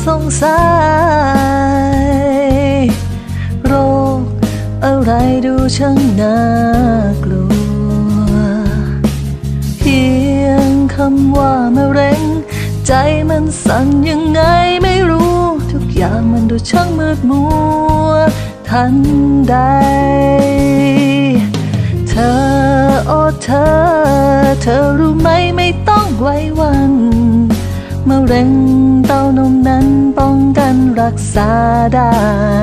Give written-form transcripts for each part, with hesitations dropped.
สงสัยโรคอะไรดูช่างน่ากลัวเพียงคำว่ามะเร็งใจมันสั่นยังไงไม่รู้ทุกอย่างมันดูช่างมืดมัวทันใดเธอโอ้เธอรู้ไหมไม่ต้องไว้วันมะเร็งเต้านมนั้นป้องกันรักษาได้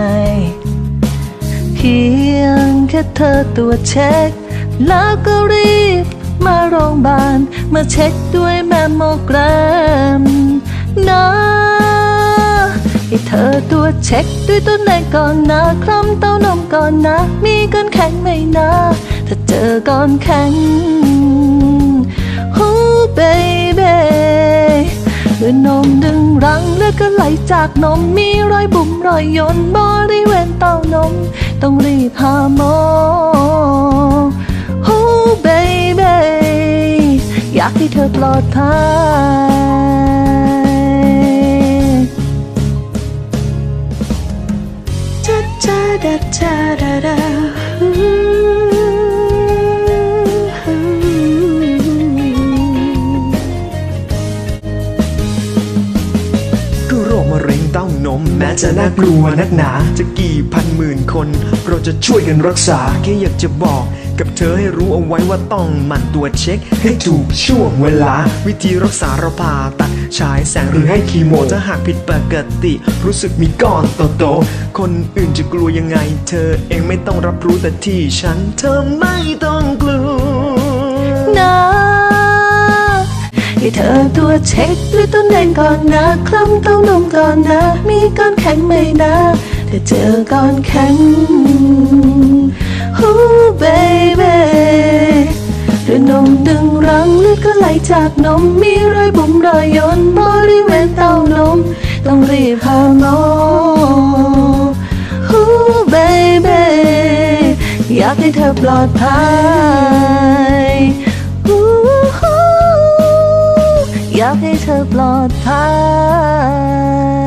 เพียงแค่เธอตรวจเช็คแล้วก็รีบมาโรงพยาบาลมาเช็คด้วยแมมโมแกรมนะให้เธอตรวจเช็คด้วยตัวเองก่อนนะคลำเต้านมก่อนนะมีก้อนแข็งไหมนะถ้าเจอก้อนแข็งbaby เมื่อนมดึงรั้งเลือดก็ไหลจากนมมีรอยบุ๋มรอยย่นบริเวณเต้านมต้องรีบหาหมอ Oh baby อยากให้เธอปลอดภัยจ้าจ้าดาจ้าดาดามะเร็งเต้านมแม้จะน่ากลัวนักหนาจะกี่พันหมื่นคนเราจะช่วยกันรักษาแค่อยากจะบอกกับเธอให้รู้เอาไว้ว่าต้องหมั่นตรวจเช็คให้ถูกช่วงเวลาวิธีรักษาเราผ่าตัดฉายแสงหรือให้คีโมถ้าหากผิดปกติรู้สึกมีก้อนโตๆคนอื่นจะกลัวยังไงเธอเองไม่ต้องรับรู้แต่ที่ฉันเธอไม่ต้องกลัวนะให้เธอตรวจเช็คด้วยตัวเองก่อนนะคลำเต้านมก่อนนะมีก้อนแข็งไหมนะถ้าเจอก้อนแข็ง Oh baby เรือนมดึงรั้งเลือดก็ไหลจากนมมีรอยบุ๋มรอยย่นบริเวณเต้านมต้องรีบหาหมอ Oh baby อยากให้เธอปลอดภัยอยากให้เธอปลอดภัย